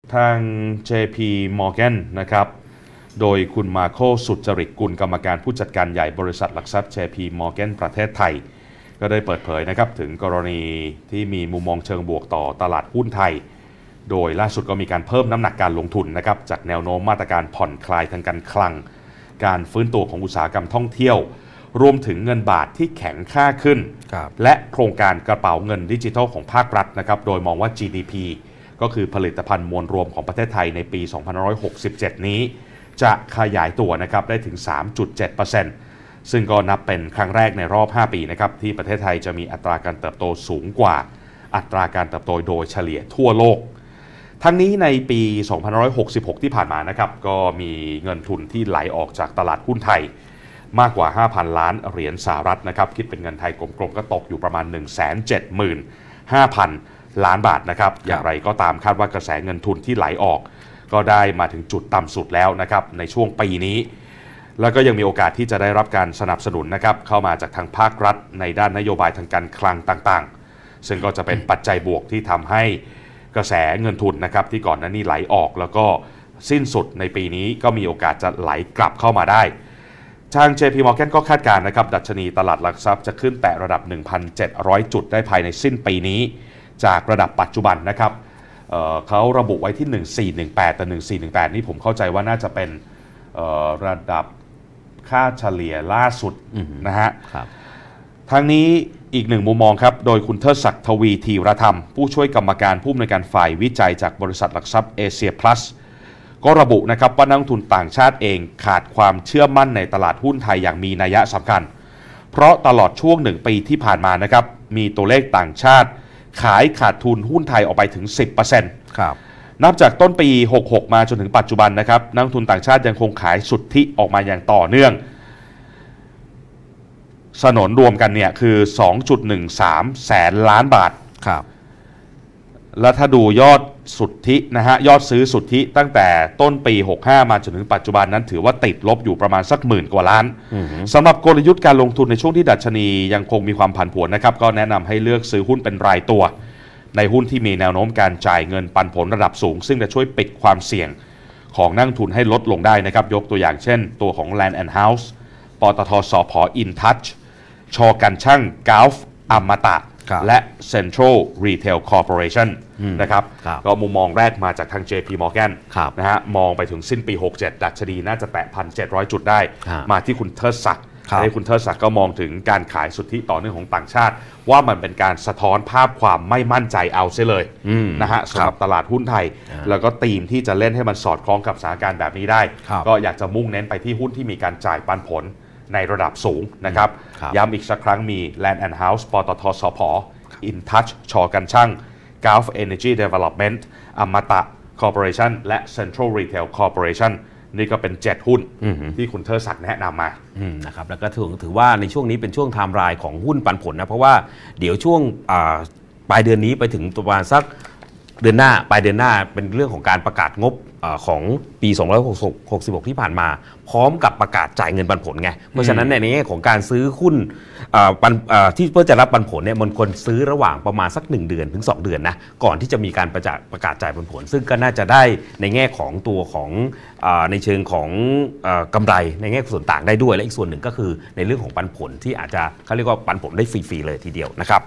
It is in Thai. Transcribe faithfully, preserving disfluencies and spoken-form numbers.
ทาง เจ พี Morgan นะครับโดยคุณมาโคสุจริตกุลกรรมการผู้จัดการใหญ่บริษัทหลักทรัพย์ เจ พี Morgan ประเทศไทยก็ได้เปิดเผยนะครับถึงกรณีที่มีมุมมองเชิงบวกต่อตลาดหุ้นไทยโดยล่าสุดก็มีการเพิ่มน้ำหนักการลงทุนนะครับจากแนวโน้มมาตรการผ่อนคลายทางการคลังการฟื้นตัวของอุตสาหกรรมท่องเที่ยวรวมถึงเงินบาทที่แข็งค่าขึ้นและโครงการกระเป๋าเงินดิจิทัลของภาครัฐนะครับโดยมองว่า จี ดี พี ก็คือผลิตภัณฑ์มวลรวมของประเทศไทยในปี สองพันห้าร้อยหกสิบเจ็ด นี้จะขยายตัวนะครับได้ถึง สามจุดเจ็ดเปอร์เซ็นต์ ซึ่งก็นับเป็นครั้งแรกในรอบ ห้า ปีนะครับที่ประเทศไทยจะมีอัตราการเติบโตสูงกว่าอัตราการเติบโตโดยเฉลี่ยทั่วโลกทั้งนี้ในปี สองพันห้าร้อยหกสิบหก ที่ผ่านมานะครับก็มีเงินทุนที่ไหลออกจากตลาดหุ้นไทยมากกว่า ห้าพัน ล้านเหรียญสหรัฐนะครับคิดเป็นเงินไทยกลมๆก็ตกอยู่ประมาณ หนึ่งแสนเจ็ดหมื่นห้าพัน ล้านบาทนะครับอย่างไรก็ตามคาดว่ากระแสเงินทุนที่ไหลออกก็ได้มาถึงจุดต่ำสุดแล้วนะครับในช่วงปีนี้แล้วก็ยังมีโอกาสที่จะได้รับการสนับสนุนนะครับเข้ามาจากทางภาครัฐในด้านนโยบายทางการคลังต่างๆซึ่งก็จะเป็นปัจจัยบวกที่ทำให้กระแสเงินทุนนะครับที่ก่อนหน้านี้ไหลออกแล้วก็สิ้นสุดในปีนี้ก็มีโอกาสจะไหลกลับเข้ามาได้ทาง เจ พี Morgan ก็คาดการณ์นะครับดัชนีตลาดหลักทรัพย์จะขึ้นแตะระดับ หนึ่งพันเจ็ดร้อย จุดได้ภายในสิ้นปีนี้จากระดับปัจจุบันนะครับ เ, เขาระบุไว้ที่หนึ่งพันสี่ร้อยสิบแปดแต่หนึ่งพันสี่ร้อยสิบแปดนี่ผมเข้าใจว่าน่าจะเป็นระดับค่าเฉลี่ยล่าสุดนะฮะทางนี้อีกหนึ่งมุมมองครับโดยคุณเทิดศักดิ์ทวีธีรธรรมผู้ช่วยกรรมการผู้อำนวยการฝ่ายวิจัยจากบริษัทหลักทรัพย์เอเชียพลัสก็ระบุนะครับว่านักลงทุนต่างชาติเองขาดความเชื่อมั่นในตลาดหุ้นไทยอย่างมีนัยสำคัญเพราะตลอดช่วงหนึ่งปีที่ผ่านมานะครับมีตัวเลขต่างชาติขายขาดทุนหุ้นไทยออกไปถึง สิบเปอร์เซ็นต์ ครับนับจากต้นปีหกสิบหกมาจนถึงปัจจุบันนะครับนักลงทุนต่างชาติยังคงขายสุทธิออกมาอย่างต่อเนื่องสนนรวมกันเนี่ยคือ สองจุดหนึ่งสาม แสนล้านบาทครับแล้วถ้าดูยอดสุทธินะฮะยอดซื้อสุทธิตั้งแต่ต้นปีหกสิบห้ามาจนถึงปัจจุบันนั้นถือว่าติดลบอยู่ประมาณสักหมื่นกว่าล้านสำหรับกลยุทธ์การลงทุนในช่วงที่ดัชนียังคงมีความผันผวนนะครับก็แนะนำให้เลือกซื้อหุ้นเป็นรายตัวในหุ้นที่มีแนวโน้มการจ่ายเงินปันผลระดับสูงซึ่งจะช่วยปิดความเสี่ยงของนักลงทุนให้ลดลงได้นะครับยกตัวอย่างเช่นตัวของ Land and House ปตท.สผ. InTouch ชอกันช่างกอล์ฟอมตะและ Central Retail Corporation นะครับก็มุมมองแรกมาจากทาง เจ พี Morgan นะฮะมองไปถึงสิ้นปีหกสิบเจ็ดดัชนีน่าจะแตะ หนึ่งพันเจ็ดร้อย จุดได้มาที่คุณเทิดศักดิ์ให้คุณเทิดศักดิ์ก็มองถึงการขายสุทธิต่อเนื่องของต่างชาติว่ามันเป็นการสะท้อนภาพความไม่มั่นใจเอาเสียเลยนะฮะสำหรับตลาดหุ้นไทยแล้วก็ธีมที่จะเล่นให้มันสอดคล้องกับสถานการณ์แบบนี้ได้ก็อยากจะมุ่งเน้นไปที่หุ้นที่มีการจ่ายปันผลในระดับสูงนะครับย้ำอีกสักครั้งมี Land and House ปตท.สผ. InTouch ชอกันช่าง Gulf Energy Development อมตะ Corporation และ Central Retail Corporation นี่ก็เป็นเจ็ดหุ้นที่คุณเทิดศักดิ์แนะนำมานะครับแล้วก็ถือถือว่าในช่วงนี้เป็นช่วงไทม์ไลน์ของหุ้นปันผลนะเพราะว่าเดี๋ยวช่วงปลายเดือนนี้ไปถึงประมาณสักเดือนหน้าปลายเดือนหน้าเป็นเรื่องของการประกาศงบของปีสองพันห้าร้อยหกสิบหกที่ผ่านมาพร้อมกับประกาศจ่ายเงินปันผลไงเพราะฉะนั้นในแง่ของการซื้อหุ้นที่เพื่อจะรับปันผลเนี่ยมันควรซื้อระหว่างประมาณสักหนึ่งเดือนถึงสองเดือนนะก่อนที่จะมีการประกาศประกาศจ่ายปันผลซึ่งก็น่าจะได้ในแง่ของตัวของในเชิงของกำไรในแง่ส่วนต่างได้ด้วยและอีกส่วนหนึ่งก็คือในเรื่องของปันผลที่อาจจะเขาเรียกว่าปันผลได้ฟรีๆเลยทีเดียวนะครับ